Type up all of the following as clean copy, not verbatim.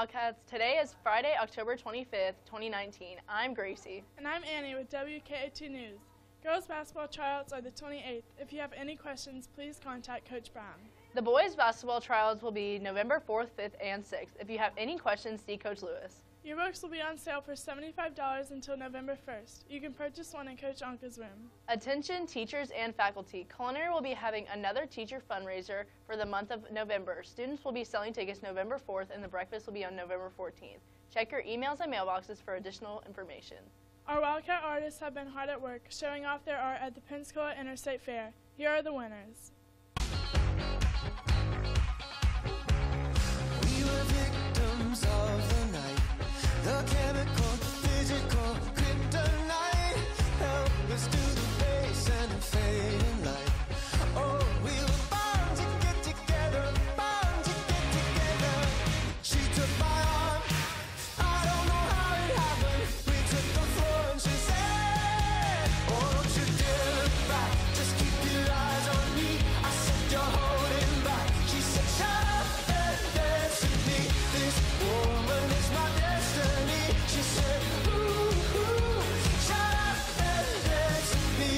Wildcats. Today is Friday, October 25th, 2019. I'm Gracie. And I'm Annie with WKAT News. Girls basketball tryouts are the 28th. If you have any questions, please contact Coach Brown. The boys basketball tryouts will be November 4th, 5th, and 6th. If you have any questions, see Coach Lewis. Yearbooks will be on sale for $75 until November 1st. You can purchase one in Coach Anka's room. Attention teachers and faculty. Culinary will be having another teacher fundraiser for the month of November. Students will be selling tickets November 4th and the breakfast will be on November 14th. Check your emails and mailboxes for additional information. Our Wildcat artists have been hard at work showing off their art at the Pensacola Interstate Fair. Here are the winners. We were victims of the night. The chemical, physical, kryptonite. Help us to the base and the fading light. Oh, we were bound to get together, bound to get together. She took my arm, I don't know how it happened. We took the floor and she said, oh, don't you dare look back, just keep your eyes on me. I said, you're holding back. She said, shut up and dance with me. This woman is my destiny. She said, ooh, ooh, shut up and dance with me.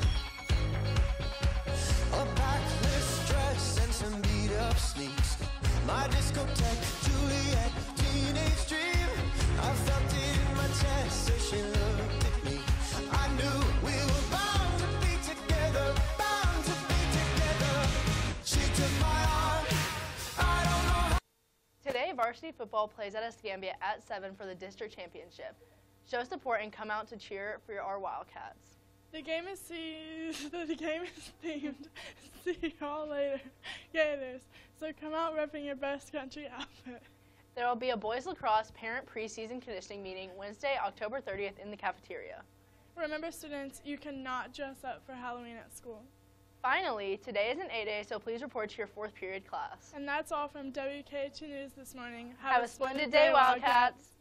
A backless dress and some beat up sneaks. My discotheque, Juliet, teenage dream. I felt it in my chest as she looked at me. I knew we were bound to be together, bound to be together. She took my arm, I don't know how. Today, varsity football plays at Escambia at 7 for the district championship. Show support and come out to cheer for our Wildcats. The game is themed. See y'all later, Gators. So come out repping your best country outfit. There will be a boys lacrosse parent preseason conditioning meeting Wednesday, October 30th in the cafeteria. Remember, students, you cannot dress up for Halloween at school. Finally, today is an A-Day, so please report to your 4th period class. And that's all from WKAT News this morning. Have a splendid day, Wildcats!